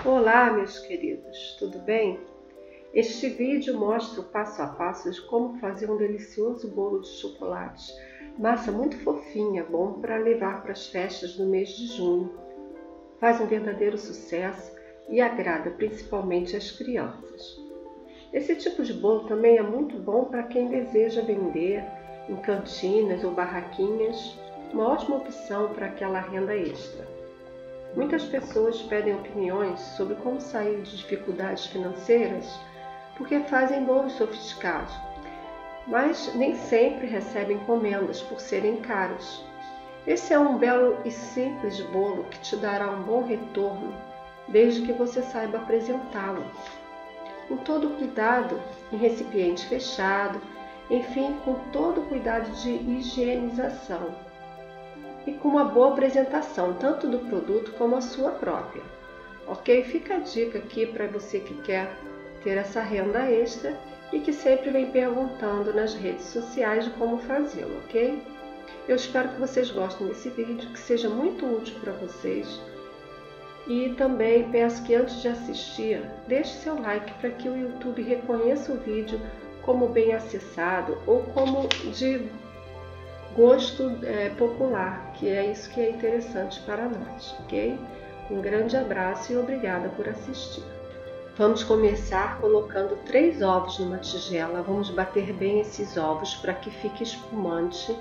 Olá, meus queridos, tudo bem? Este vídeo mostra o passo a passo de como fazer um delicioso bolo de chocolate. Massa muito fofinha, bom para levar para as festas do mês de junho. Faz um verdadeiro sucesso e agrada principalmente as crianças. Esse tipo de bolo também é muito bom para quem deseja vender em cantinas ou barraquinhas, uma ótima opção para aquela renda extra. Muitas pessoas pedem opiniões sobre como sair de dificuldades financeiras porque fazem bolos sofisticados, mas nem sempre recebem encomendas por serem caros. Esse é um belo e simples bolo que te dará um bom retorno, desde que você saiba apresentá-lo. Com todo cuidado, em recipiente fechado, enfim, com todo cuidado de higienização. E com uma boa apresentação, tanto do produto como a sua própria. Ok? Fica a dica aqui para você que quer ter essa renda extra e que sempre vem perguntando nas redes sociais de como fazê-lo, ok? Eu espero que vocês gostem desse vídeo, que seja muito útil para vocês. E também peço que antes de assistir, deixe seu like para que o YouTube reconheça o vídeo como bem acessado ou como de gosto popular, que é isso que é interessante para nós, ok? Um grande abraço e obrigada por assistir. Vamos começar colocando 3 ovos numa tigela. Vamos bater bem esses ovos para que fique espumante.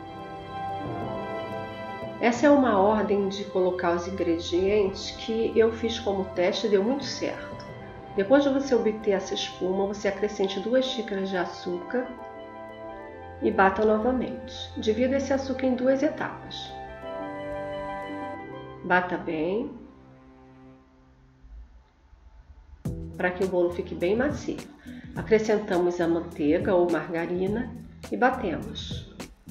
Essa é uma ordem de colocar os ingredientes que eu fiz como teste e deu muito certo. Depois de você obter essa espuma, você acrescente 2 xícaras de açúcar e bata novamente. Divida esse açúcar em 2 etapas. Bata bem, para que o bolo fique bem macio. Acrescentamos a manteiga ou margarina e batemos.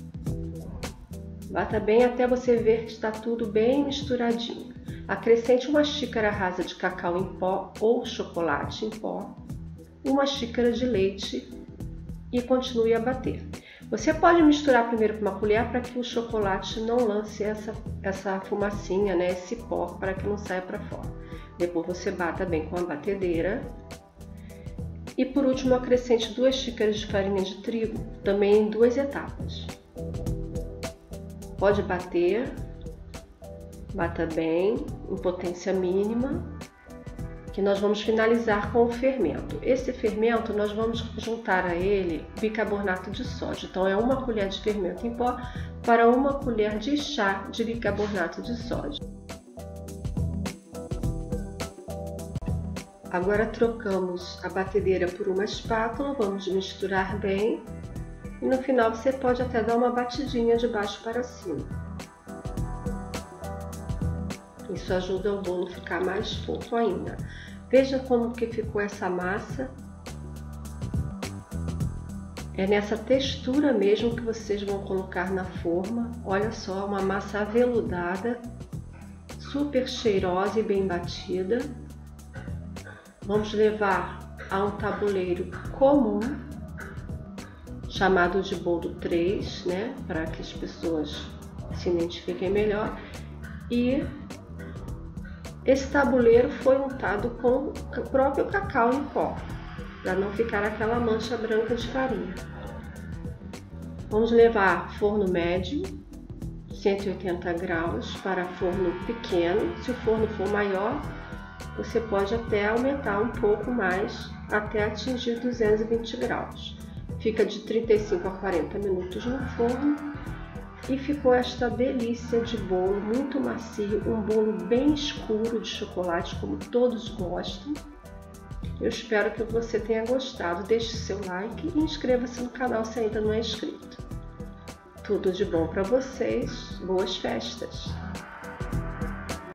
Bata bem até você ver que está tudo bem misturadinho. Acrescente 1 xícara rasa de cacau em pó ou chocolate em pó, 1 xícara de leite e continue a bater. Você pode misturar primeiro com uma colher para que o chocolate não lance essa fumacinha, né, esse pó, para que não saia para fora. Depois você bata bem com a batedeira. E por último acrescente 2 xícaras de farinha de trigo, também em 2 etapas. Pode bater, bata bem, em potência mínima, que nós vamos finalizar com o fermento. Esse fermento nós vamos juntar a ele bicarbonato de sódio. Então é 1 colher de fermento em pó para 1 colher de chá de bicarbonato de sódio. Agora trocamos a batedeira por uma espátula, vamos misturar bem e no final você pode até dar uma batidinha de baixo para cima. Isso ajuda o bolo a ficar mais fofo ainda. Veja como que ficou essa massa. É nessa textura mesmo que vocês vão colocar na forma. Olha só, uma massa aveludada, super cheirosa e bem batida. Vamos levar a um tabuleiro comum, chamado de bolo 3, né? Para que as pessoas se identifiquem melhor. E esse tabuleiro foi untado com o próprio cacau em pó, para não ficar aquela mancha branca de farinha. Vamos levar forno médio, 180 graus, para forno pequeno. Se o forno for maior, você pode até aumentar um pouco mais, até atingir 220 graus. Fica de 35 a 40 minutos no forno. E ficou esta delícia de bolo, muito macio, um bolo bem escuro de chocolate, como todos gostam. Eu espero que você tenha gostado. Deixe seu like e inscreva-se no canal se ainda não é inscrito. Tudo de bom para vocês, boas festas!